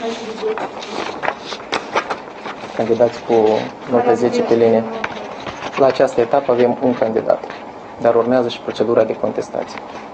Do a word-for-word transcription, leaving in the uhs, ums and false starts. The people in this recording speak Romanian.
Candidați cu note zece pe linie. La această etapă avem un candidat, dar urmează și procedura de contestație.